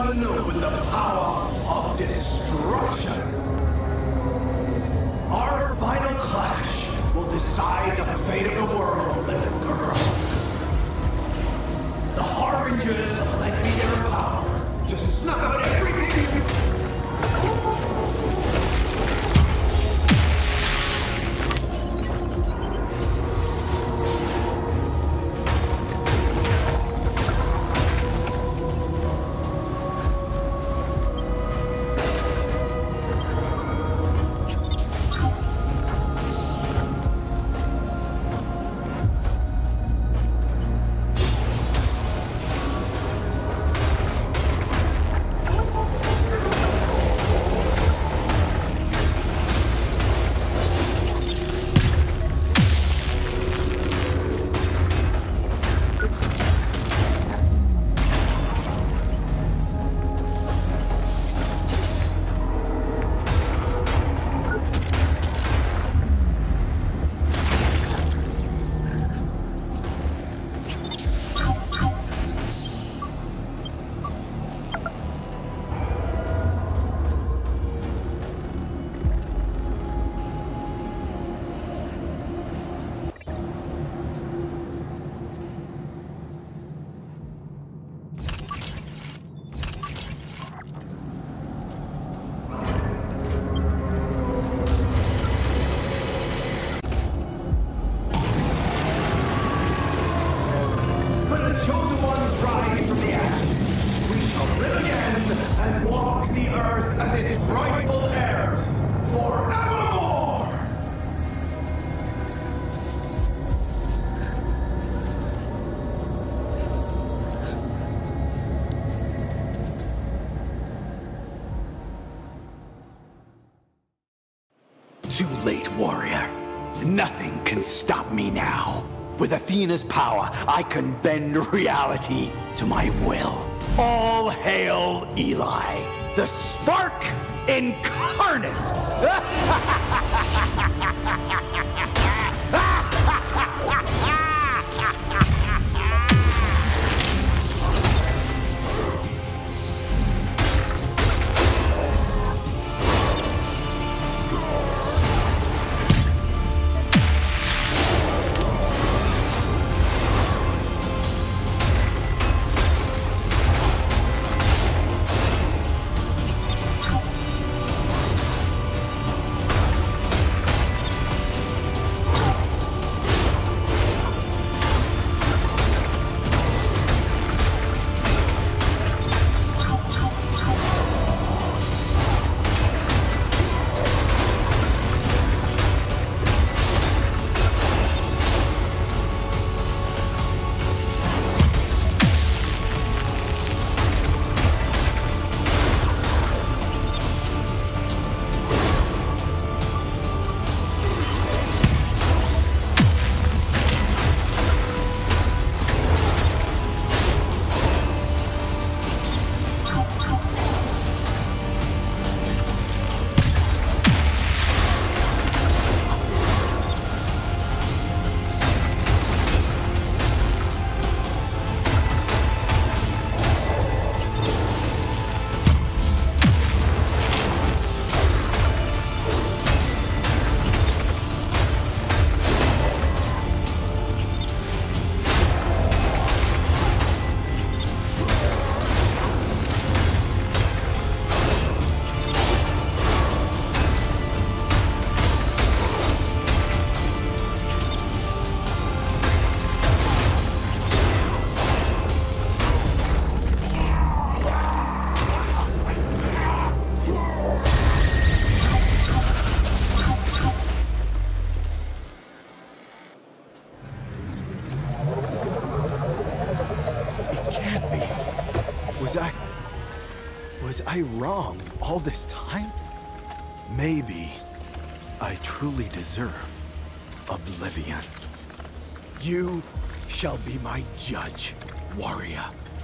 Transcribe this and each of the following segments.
one with the power of destruction. Our final clash will decide the fate of the world, little girl. The Harbingers have lent me their power to snuff out everything you... Too late, warrior. Nothing can stop me now. With Athena's power, I can bend reality to my will. All hail Eli, the spark incarnate! Was I wrong all this time? Maybe I truly deserve oblivion. You shall be my judge, warrior.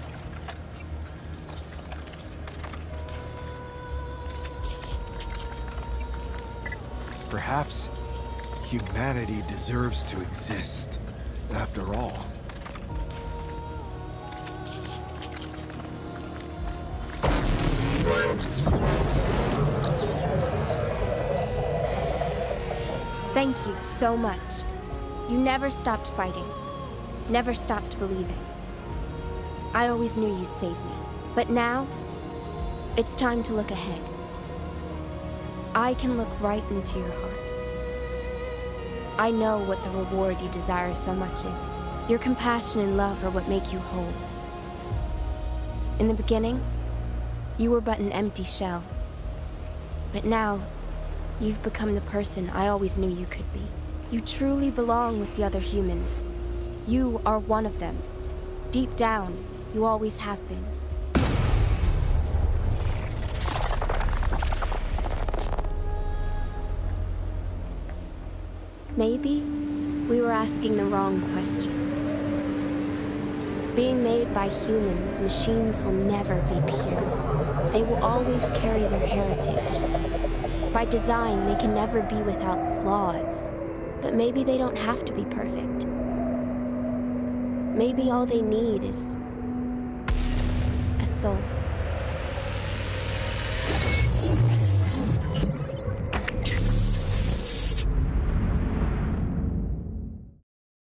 Perhaps humanity deserves to exist, after all. Thank you so much. You never stopped fighting. Never stopped believing. I always knew you'd save me. But now, it's time to look ahead. I can look right into your heart. I know what the reward you desire so much is. Your compassion and love are what make you whole. In the beginning, you were but an empty shell. But now, you've become the person I always knew you could be. You truly belong with the other humans. You are one of them. Deep down, you always have been. Maybe we were asking the wrong question. Being made by humans, machines will never be pure. They will always carry their heritage. By design, they can never be without flaws. But maybe they don't have to be perfect. Maybe all they need is a soul.